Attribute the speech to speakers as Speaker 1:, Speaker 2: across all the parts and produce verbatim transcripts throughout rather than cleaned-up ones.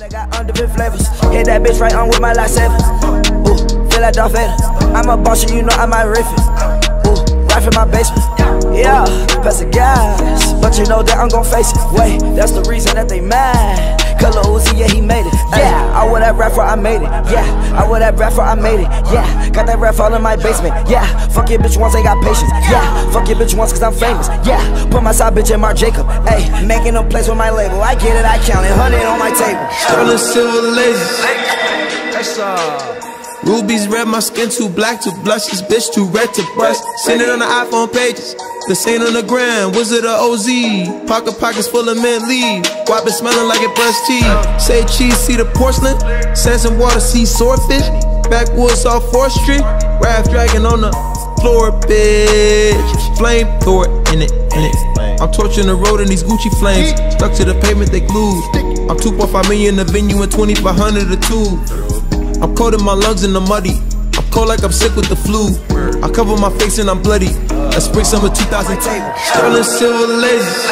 Speaker 1: I got under different flavors. Hit that bitch right on with my lightsaber. Ooh, feel like Darth Vader. I'm a boss, you know I might riff it. Ooh, right from my basement. Yeah, pass the gas, but you know that I'm gon' face it. Wait, that's the reason that they mad. Color Uzi, yeah, he made it. Yeah, I wear that rap for I made it. Yeah, I wear that rap for I made it. Yeah, got that rap all in my basement. Yeah, fuck your bitch once, ain't got patience. Yeah, fuck your bitch once cause I'm famous. Yeah, put my side bitch in Marc Jacob. Ayy, making no place with my label. I get it, I count it, hundred on my table.
Speaker 2: Sterling silver laser. That's uh Rubies red, my skin too black to blush. This bitch too red to brush. Send it on the iPhone pages. The same on the gram, Wizard of O Z. Pocket pockets full of mint leaf. Why been smelling like it brushed teeth? Say cheese, see the porcelain. Sands and water, see swordfish. Backwoods off fourth Street. Raft dragon on the floor, bitch. Flamethrower in it, in it. I'm torching the road in these Gucci flames. Stuck to the pavement, they glued. I'm two point five million in the venue and twenty-five hundred a two. I'm coating my lungs in the muddy. I'm cold like I'm sick with the flu. I cover my face and I'm bloody. That's spring summer two thousand ten. Sterling silver laser.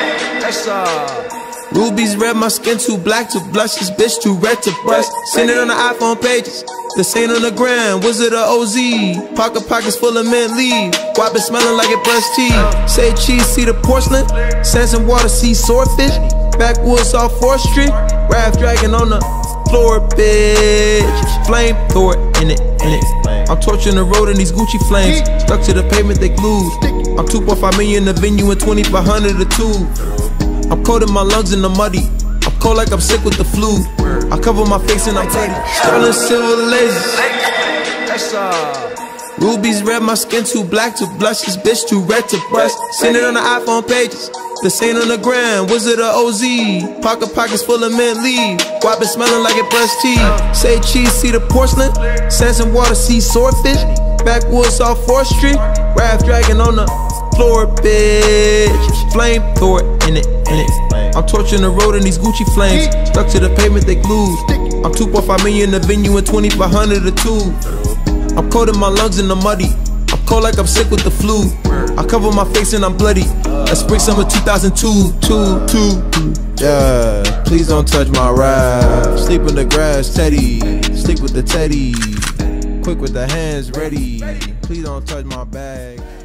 Speaker 2: Rubies red, my skin too black to blush. This bitch too red to brush. Send it on the iPhone pages. The same on the gram, Wizard of O Z. Pocket pockets full of mint leaf. Why been smelling like it brushed teeth? Say cheese, see the porcelain. Sands and water, see swordfish. Backwoods off fourth Street. Raft dragon on the floor, bitch. Flamethrower in it, in it. I'm torching the road in these Gucci flames. Stuck to the pavement, they glued. I'm two point five million in the venue and twenty-five hundred a two. I'm coating my lungs in the muddy. I'm cold like I'm sick with the flu. I cover my face and I'm ready. Sterling silver laser. Rubies red, my skin too black to blush. This bitch too red to brush. Send it on the iPhone pages. The same on the gram, Wizard of O Z. Pocket pockets full of mint leaf. Why been smelling like it brushed teeth? Say cheese, see the porcelain. Sands and water, see swordfish. Backwoods off fourth Street. Raft dragon on the floor, bitch. Flamethrower in it, in it. I'm torching the road in these Gucci flames. Stuck to the pavement, they glued. I'm two point five million in the venue and twenty-five hundred a two. I'm coating my lungs in the muddy. I'm cold like I'm sick with the flu. I cover my face and I'm bloody. That's spring summer two thousand two, two, two.
Speaker 3: Yeah, please don't touch my rap. Sleep in the grass, Teddy. Sleep with the Teddy. Quick with the hands ready. Please don't touch my bag.